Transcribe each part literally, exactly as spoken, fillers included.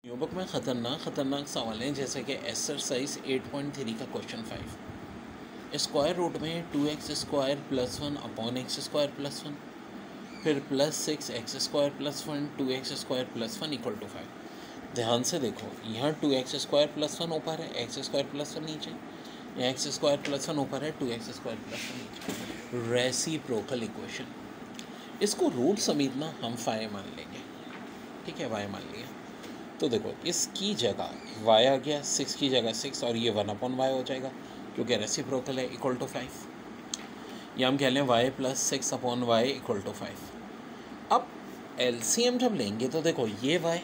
Book में ख़तरनाक ख़तरनाक सवाल हैं, जैसे कि एक्सरसाइज एट पॉइंट थ्री का क्वेश्चन फाइव। स्क्वायर रूट में two x square plus one upon x square plus one, फिर plus six x square plus one two x square plus one equal to five. ध्यान से देखो, यहाँ two x square plus one ऊपर है, x square plus one नीचे, यहाँ x square plus one ऊपर है, two x square plus one नीचे। Reciprocal equation. इसको रूट समेत ना हम फाइव मान लेंगे, ठीक है, वाई मान लिया। तो देखो, इसकी जगह y आ गया, सिक्स की जगह सिक्स, और ये वन अपॉन वाई हो जाएगा क्योंकि रेसिप्रोकल है, इक्वल टू फाइव। या हम कह लें y plus six upon y equal to five. अब एलसीएम जब लेंगे तो देखो, ये y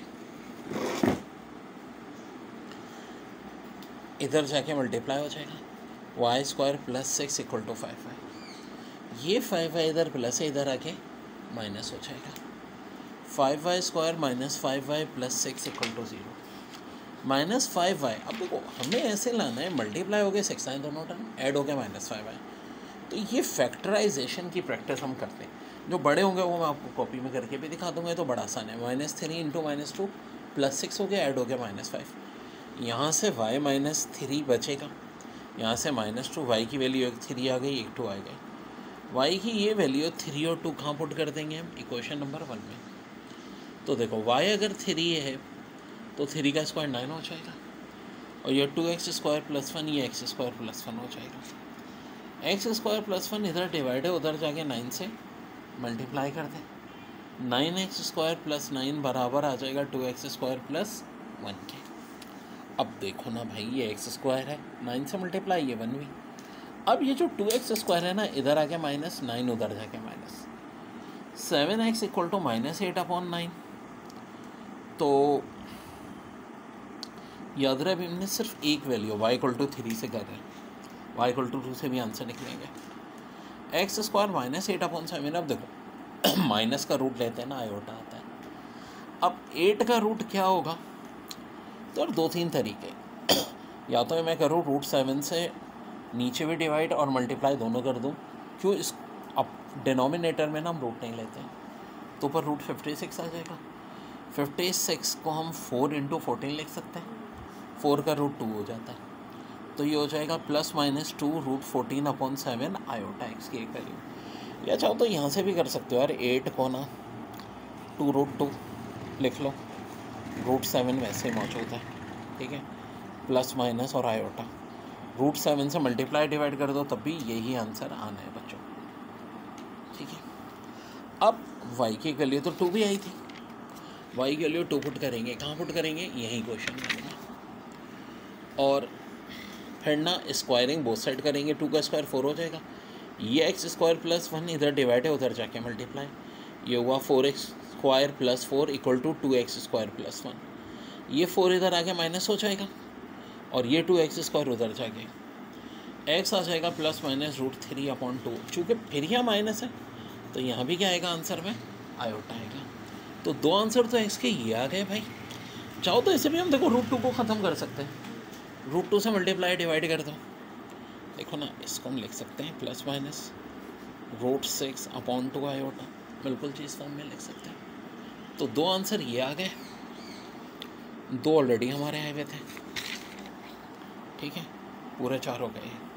इधर जाके मल्टीप्लाई हो जाएगा, y square plus six equal to five है। ये फाइव है इधर प्लस है, इधर आके माइनस हो जाएगा। Five y square minus five y plus six equal to zero. Minus five y, अब देखो हमें ऐसे लाना है, मल्टीप्लाई हो गए सिक्स आए दोनों टर्म, ऐड हो गया माइनस फाइव वाई। तो ये फैक्टराइजेशन की प्रैक्टिस हम करते हैं। जो बड़े होंगे वो मैं आपको कॉपी में करके भी दिखा दूंगा, तो बड़ा आसान है। Minus three into minus two plus six हो गया, ऐड हो गया माइनस फाइव। यहाँ से वाई माइनस थ्री बचेगा, यहाँ से माइनस टू, वाई की वैल्यू एक थ्री आ गई, एक टू आ गई। वाई की ये वैल्यू थ्री और टू कहाँ पुट कर देंगे हम, इक्वेशन नंबर वन में। तो देखो, y अगर थ्री है तो थ्री का स्क्वायर नाइन हो जाएगा, और ये two x square plus one, ये एक्स स्क्वायर प्लस वन हो जाएगा। एक्स स्क्वायर प्लस वन इधर डिवाइड है, उधर जाके नाइन से मल्टीप्लाई कर दें। Nine x square plus nine बराबर आ जाएगा two x square plus one के। अब देखो ना भाई, ये एक्स स्क्वायर है, नाइन से मल्टीप्लाई, ये वन भी। अब ये जो टू एक्स स्क्वायर है ना, इधर आके माइनस, नाइन उधर जाके minus, seven x equal to minus eight upon nine. तो याद रहे, अभी हमने सिर्फ एक value y equal to three से कर रहे हैं, y इक्वल टू टू से भी आंसर निकलेंगे। X square minus eight upon seven. अब देखो, माइनस का रूट लेते हैं ना, आयोटा आता है। अब एट का रूट क्या होगा, तो दो तीन तरीके, या तो मैं करूँ रूट सेवन से नीचे भी डिवाइड और मल्टीप्लाई दोनों कर दूँ। क्यों, इस अब डिनोमिनेटर में ना हम रूट नहीं लेते हैं, तो ऊपर रूट फिफ्टी सिक्स आ जाएगा। फिफ्टी सिक्स को हम फोर इंटू फोर्टीन लिख सकते हैं, फोर का रूट टू हो जाता है, तो ये हो जाएगा plus minus two root fourteen upon seven iota x की एक वैल्यू। या चाहो तो यहाँ से भी कर सकते हो यार, एट को ना टू रूट टू लिख लो, रूट सेवन वैसे मौजूद है, ठीक है, प्लस माइनस और आयोटा, रूट सेवन से मल्टीप्लाई डिवाइड कर दो, तब भी यही आंसर आना है बच्चों, ठीक है। अब y की वैल्यू तो टू भी आई थी, y की वैल्यू टू पुट करेंगे, कहाँ पुट करेंगे, यही क्वेश्चन में। और फिर ना स्क्वायरिंग बोथ साइड करेंगे, टू का स्क्वायर फोर हो जाएगा, ये एक्स स्क्वायर प्लस वन इधर डिवाइड है, उधर जाके मल्टीप्लाई, ये हुआ four x square plus four equal to two x square plus one. ये फोर इधर आके माइनस हो जाएगा, और ये टू एक्स स्क्वायर उधर जाके एक्स आ जाएगा plus minus root three upon two. चूँकि फिर यहाँ माइनस है तो यहाँ भी क्या आएगा आंसर में, आयोटा आएगा। तो दो आंसर तो एक्स के ये आ गए भाई। चाहो तो इसे भी हम देखो रूट टू को ख़त्म कर सकते हैं, रूट टू से मल्टीप्लाई डिवाइड कर दो। देखो ना, इसको हम लिख सकते हैं plus minus root six upon two iota, बिल्कुल चीज़ फॉर्म में लिख सकते हैं। तो दो आंसर ये आ गए, दो ऑलरेडी हमारे आए हुए थे, ठीक है, पूरे चार हो गए।